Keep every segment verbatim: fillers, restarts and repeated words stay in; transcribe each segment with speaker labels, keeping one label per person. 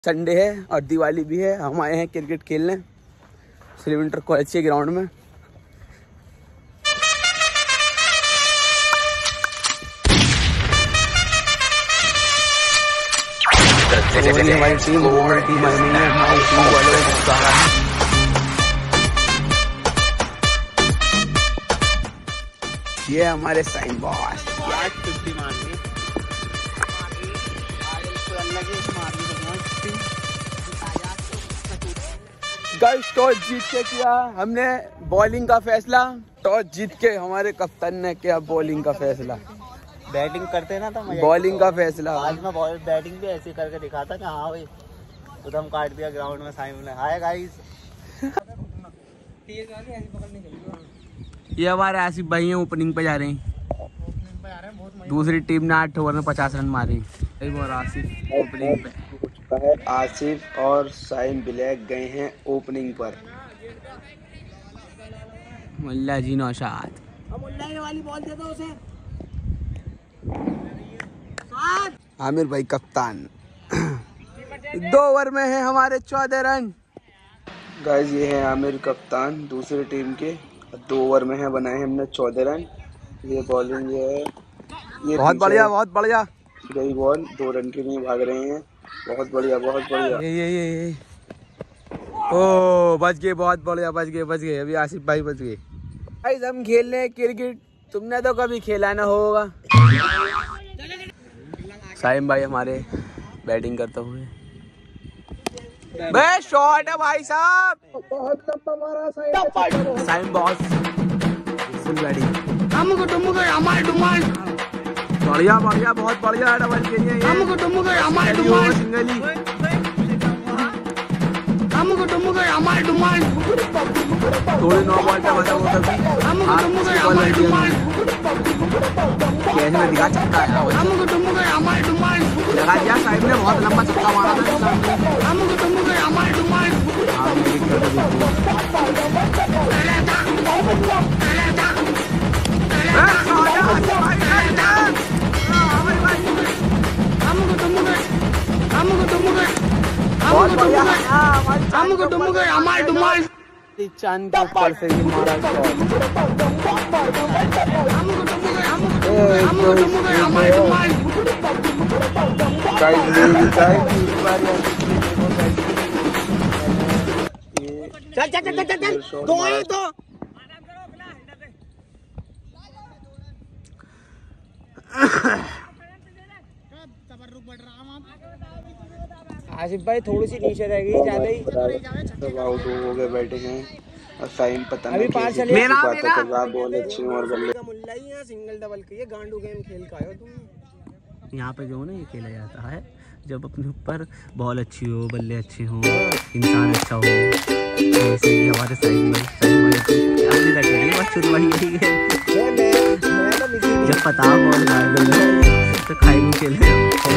Speaker 1: Sunday है और दिवाली भी है। हम आए हैं क्रिकेट खेलने सिलवेंटर कॉलेज के ग्राउंड में। हमारी टीम हमारी टीम आई नहीं है, हमारी टीम वालों को गुस्सा आ रहा है। ये हमारे साइन बॉस गर्ल्स टॉस जीत के किया हमने बॉलिंग का फैसला। टॉस जीत के हमारे कप्तान ने किया बॉलिंग का फैसला।
Speaker 2: बैटिंग करते ना तो
Speaker 1: बॉलिंग का फैसला।
Speaker 2: आज मैं बैटिंग भी ऐसे करके दिखाता कि हाँ भाई उधम काट दिया ग्राउंड में साइम ने। हाय गाइस,
Speaker 1: ये हमारे आसिफ भाई हैं, ओपनिंग पे जा रहे हैं। दूसरी टीम ने आठ ओवर में पचास रन मारे। और आसिफ ओपनिंग पे। आसिफ और साइम ब्लैक गए हैं ओपनिंग पर। मुल्ला जी नौशाद वाली बॉल दे दो उसे। आमिर भाई कप्तान। दो ओवर में है हमारे चौदह रन। गाइस ये है आमिर कप्तान दूसरी टीम के। दो ओवर में है बनाए हमने चौदह रन। ये बॉलिंग ये है, ये बहुत बढ़िया बहुत बढ़िया गई बॉल। दो रन के लिए भाग रहे हैं। बहुत बढ़िया बहुत बढ़िया। ये ये ये, ये। ओ बच गए, बहुत बढ़िया बच गए बच गए। अभी आसिफ भाई बच गए। गाइस हम खेल रहे हैं क्रिकेट, तुमने तो कभी खेला ना होगा। साइम भाई हमारे बैटिंग करते हुए। बे शॉट है भाई साहब, बहुत लंबा मारा Saim. Saim boss full batting. हमको तुमको हमारे डुमान बढ़िया बढ़िया बहुत बढ़िया डबल के लिए। हमको तुमको हमारे डुमान सिंगली। हमको तुमको हमारे डुमान थोड़ी नौ बॉल पे बचा वो तभी। हमको तुमको हमारे डुमान कैसे में दिखा सकता है। हमको तुमको हमारे डुमान लगा दिया साइड में, बहुत लंबा छक्का मारा था। हमको तुमको हमारे डुमान हमको तुमको हमारे डुमान चांद के ऊपर से ही मारा शॉट। हमको तुमको हमको तुमको हमारे डुमान गाइस ले चल चल चल चल चल दो ही तो। आसिफ भाई थोड़ी सी नीचे रह गई, ज्यादा ही आउट हो गए बैटिंग में। और साइम पता नहीं कैसे मेरा मेरा बॉल अच्छी और बल्ले मुल्ला ही है। सिंगल डबल के ये गांडू गेम खेल का आयो तुम। यहाँ पे जो है ना ये खेला जाता है जब अपने ऊपर बॉल अच्छी हो, बल्ले अच्छे हो, इंसान अच्छा हो। जैसे कि हमारे साइड में साइड में लग रही है बस शुरू वही है। जब पता बॉल तो खाई नहीं खेले।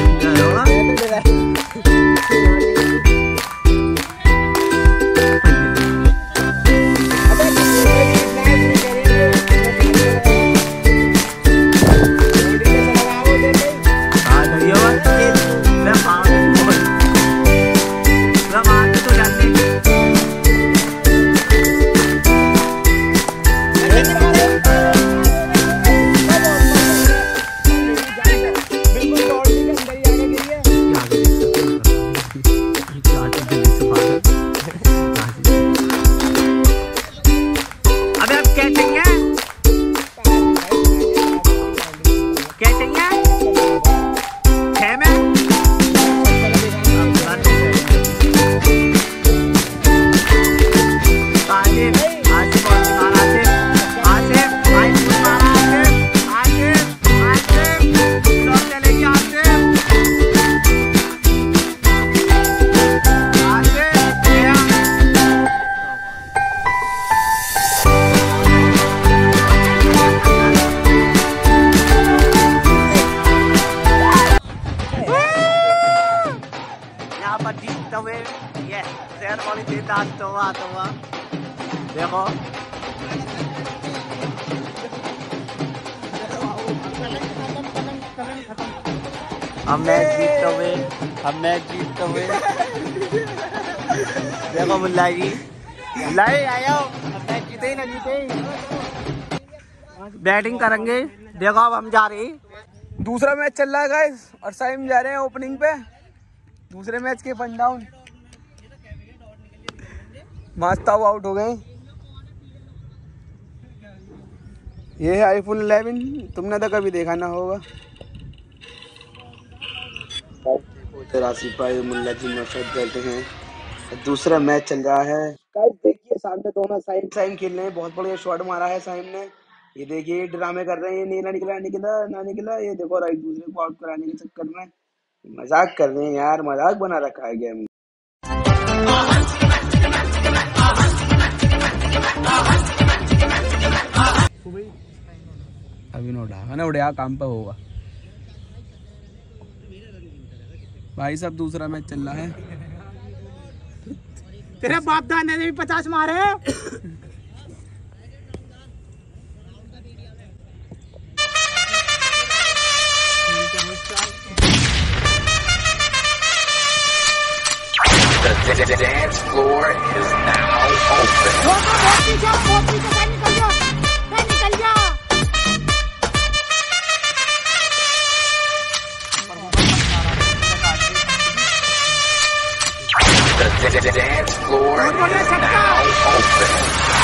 Speaker 1: देखो हम मैच जीतते हुए हम मैच जीतते हुए
Speaker 2: देखो मुल्ला जी, मुल्ला जी आयो, जीते ही ना जीते बैटिंग करेंगे। देखो अब हम जा रहे हैं।
Speaker 1: दूसरा मैच चल रहा है गाइस और साइम जा रहे हैं ओपनिंग पे दूसरे मैच के वन डाउन। मास्ताव आउट हो गए। ये है आईफोन इलेवन, तुमने तो कभी देखा ना होगा। राशिद भाई मुल्ला जी मौसद बैठे हैं। दूसरा मैच चल रहा है गाइस। देखिए सामने दोनों साइम साइम खेल रहे हैं। बहुत बढ़िया शॉट मारा है साइम ने। ये देखिए ड्रामे कर रहे हैं, ये ना निकला निकला ना निकला। ये देखो और एक दूसरे को आउट कराने के चक्कर में मजाक कर रहे हैं यार। मजाक बना रखा है गेम। अभी नो ढाका ना उड़िया काम पे होगा भाई साहब। दूसरा मैच चल रहा है।
Speaker 3: तेरे बाप दादा ने भी पचास मारे।
Speaker 4: The dance floor is now open. The dance floor is now open.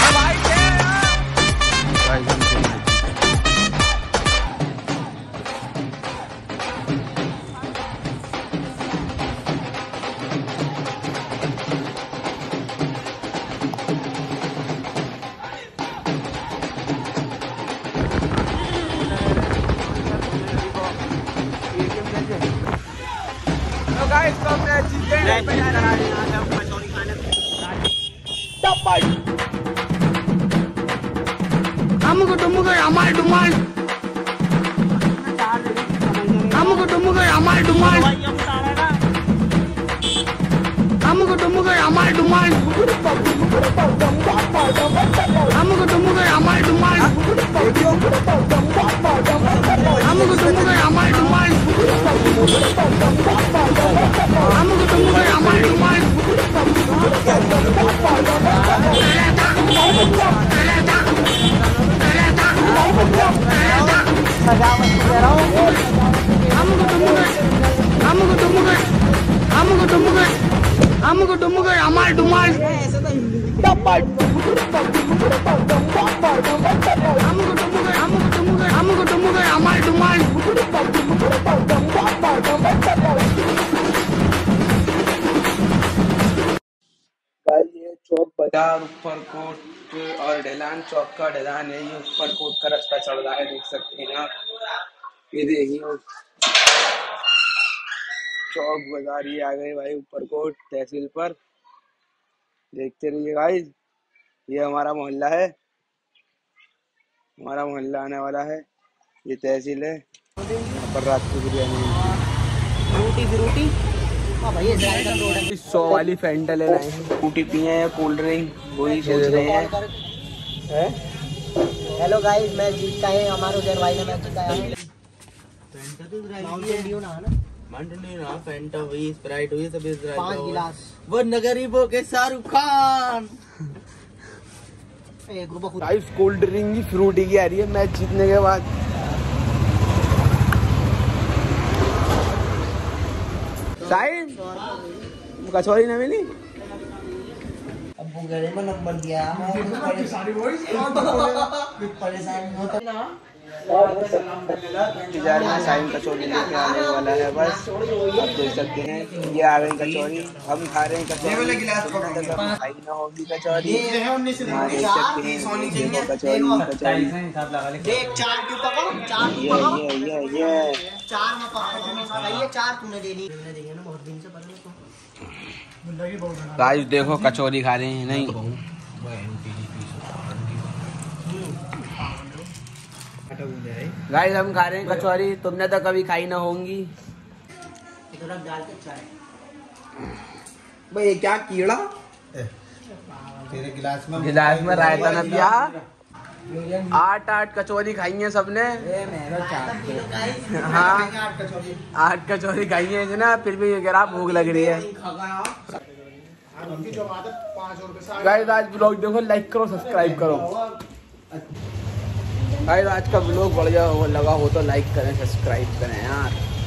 Speaker 3: Amuko tumuko amal dumal. Amuko tumuko amal dumal. Amuko tumuko amal dumal. Amuko tumuko amal dumal. Amuko tumuko amal dumal. Amuko tumuko amal dumal. Amuko tumuko amal dumal. Dapat. Amuko tumuko amuko tumuko amuko tumuko amal dumal.
Speaker 1: ये चौक बाजार ऊपर coat और ढलान चौक का ढलान है। ये ऊपर कोट का रास्ता चढ़ रहा है, देख सकते हैं आप। ये देखिए चौक बाजार ये आ गए भाई ऊपर कोट तहसील पर। देखते रहिए गाइस। ये हमारा मोहल्ला है, हमारा मोहल्ला आने वाला है। ये तहसील है। यहाँ पर रात को बिरयानी
Speaker 3: रोटी रोटी
Speaker 1: सौ वाली फैंटा ले रहे हैं। फ्रूटी पिए या कोल्ड ड्रिंक वही सोच रहे हैं।
Speaker 3: हेलो गाइस, मैं जीत का है। हमारे उधर भाई ने मैच जीता है। माउंटेन ड्यू ना है ना,
Speaker 2: माउंटेन ड्यू ना, फैंटा हुई, स्प्राइट हुई, सब इस
Speaker 3: पांच गिलास।
Speaker 2: वो गरीबों के शाहरुख खान।
Speaker 3: एक रुपया खुद
Speaker 1: गाइस कोल्ड ड्रिंक की फ्रूटी की आ रही है मैच जीतने के बाद। साइन कचौरी ना मिली।
Speaker 3: अब गले में नंबर दिया परेशान होता ना।
Speaker 1: इंतजार में साइन कचौरी लेके आने वाला है बस। आप देख सकते हैं ये आ गई कचौरी। हम खा रहे हैं कचौरी। खाई ना होगी कचौरी। देख सकते हैं कचौरी कचौरी। ये ये ये
Speaker 3: चार में पकड़ चार तूने दे ली। ना बहुत दिन से पकड़े को
Speaker 1: गाइस देखो कचौरी खा रहे हैं। नहीं गाइस हम खा रहे हैं कचौरी। तुमने तो कभी खाई ना होंगी। भाई ये क्या कीड़ा
Speaker 2: तेरे गिलास में
Speaker 1: गिलास में रायता ना पिया। आठ आठ कचौरी खाई है सबने। हाँ आठ कचौरी खाई है ना, फिर भी ये कह रहा भूख लग रही है। गाइस आज ब्लॉग देखो, लाइक करो, सब्सक्राइब करो। गाइस आज का ब्लॉग बढ़िया लगा हो तो लाइक करें, सब्सक्राइब करें यार।